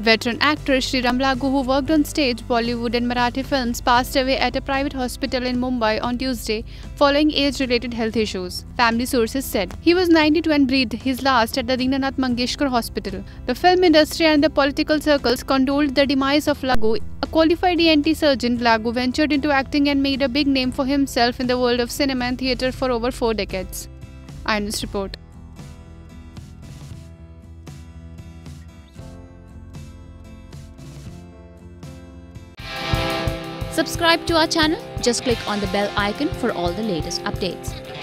Veteran actor Shreeram Lagoo, who worked on stage, Bollywood and Marathi films, passed away at a private hospital in Mumbai on Tuesday following age-related health issues. Family sources said he was 92 and breathed his last at the Deenanath Mangeshkar Hospital. The film industry and the political circles condoled the demise of Lagoo. A qualified ENT surgeon, Lagoo ventured into acting and made a big name for himself in the world of cinema and theatre for over 4 decades. Eyewitness report. Subscribe to our channel. Just click on the bell icon for all the latest updates.